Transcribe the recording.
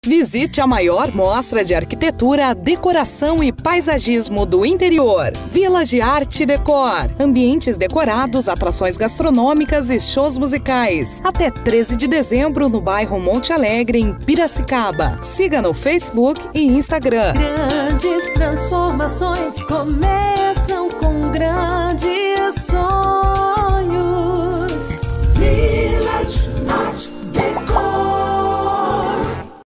Visite a maior mostra de arquitetura, decoração e paisagismo do interior. Village Arte Decor. Ambientes decorados, atrações gastronômicas e shows musicais. Até 13 de dezembro no bairro Monte Alegre, em Piracicaba. Siga no Facebook e Instagram. Grandes transformações começam com grandes